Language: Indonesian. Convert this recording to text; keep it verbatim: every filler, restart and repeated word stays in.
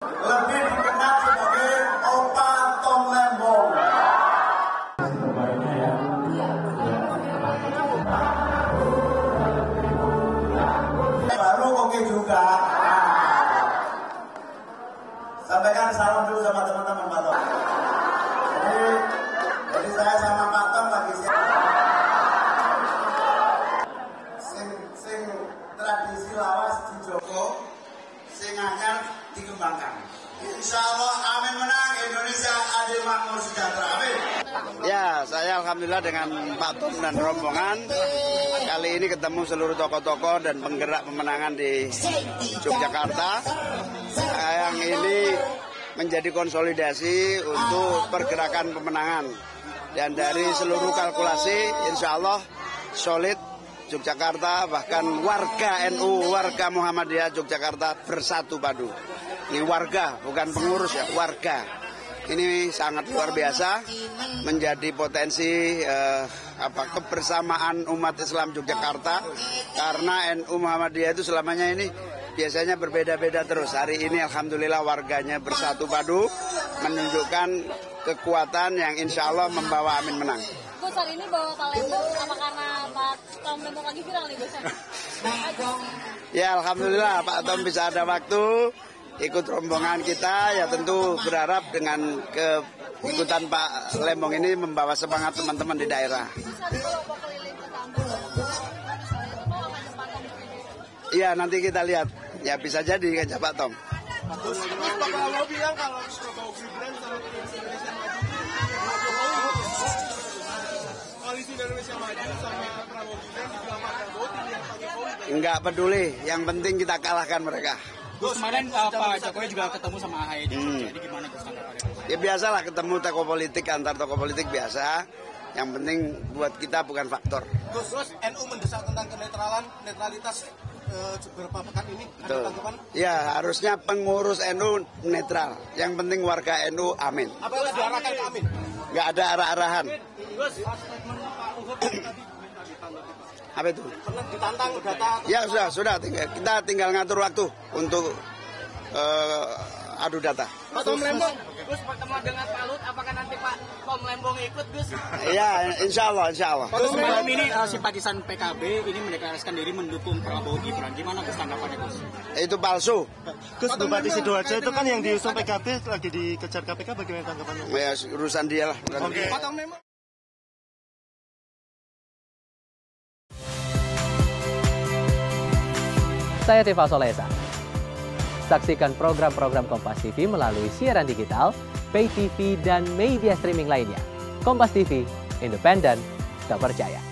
Lebih dikenal sebagai Opa Tom Lembong. Baru oke juga. Sampaikan salam dulu sama teman-teman Pak Tom. Jadi, jadi saya sama Pak Tom lagi siap. Sing, sing tradisi lawas di Joko, sing anyar dikembangkan. Insya Allah amin menang, Indonesia adil makmur sejahtera. Amin. Ya, saya alhamdulillah dengan Pak Tom dan rombongan kali ini ketemu seluruh tokoh-tokoh dan penggerak pemenangan di Yogyakarta. Yang ini menjadi konsolidasi untuk pergerakan pemenangan. Dan dari seluruh kalkulasi, insya Allah solid Yogyakarta, bahkan warga N U, warga Muhammadiyah Yogyakarta bersatu padu. Ini warga, bukan pengurus ya, warga. Ini sangat luar biasa, menjadi potensi eh, apa kebersamaan umat Islam Yogyakarta, karena N U Muhammadiyah itu selamanya ini biasanya berbeda-beda terus. Hari ini alhamdulillah warganya bersatu padu, menunjukkan kekuatan yang insya Allah membawa Amin menang. Gus, hari ini bawa Pak Lembong, apa karena Pak Tom Lembong lagi viral nih Gus? Ya alhamdulillah Pak Tom bisa ada waktu ikut rombongan kita, ya tentu berharap dengan keikutan Pak Lembong ini membawa semangat teman-teman di daerah. Iya, nanti kita lihat. Ya bisa jadi ngajak Pak Tom. Terus Pak Prabowo bilang kalau Prabowo Gibran sama Indonesia Maju, koalisi Indonesia Maju sama Prabowo Gibran juga Pak Prabowo pilih Pak Jokowi. Enggak peduli, yang penting kita kalahkan mereka. Gus, kemarin uh, Pak Jokowi juga ketemu sama A H Y di Jogja. Hmm. Jadi gimana Gus tanggapannya? Ya biasalah ketemu tokoh politik, antar tokoh politik biasa. Yang penting buat kita bukan faktor. Gus, Gus, N U mendesak tentang kenetralan, netralitas uh, beberapa pekan ini. Ada tanggapan? Ya harusnya pengurus N U netral. Yang penting warga N U amin. Apa yang diarahkan ke amin? Nggak ada arah-arahan. Gus, statement Pak Luhut tadi Apa itu? pernah ditantang data. Ya sudah, sudah. Tinggal, kita tinggal ngatur waktu untuk uh, adu data. Pak Tom Lembong, Gus pertemuan dengan Pak Luhut, apakah nanti Pak Tom Lembong ikut Gus? Ya, insya Allah, insya Allah. Gus, malam ini uh, simpatisan P K B ini mendeklarasikan diri mendukung Prabowo Gibran. Gimana Gus tanggapannya Gus? Itu palsu. Gus, Bupati Sidoarjo itu kan yang diusung P K B lagi dikejar K P K, bagaimana tanggapannya? Ya, urusan dia lah. Oke. Pak Tom Lembong. Saya Tifa Solesa. Saksikan program-program Kompas T V melalui siaran digital, pay T V, dan media streaming lainnya. Kompas T V, independen, terpercaya.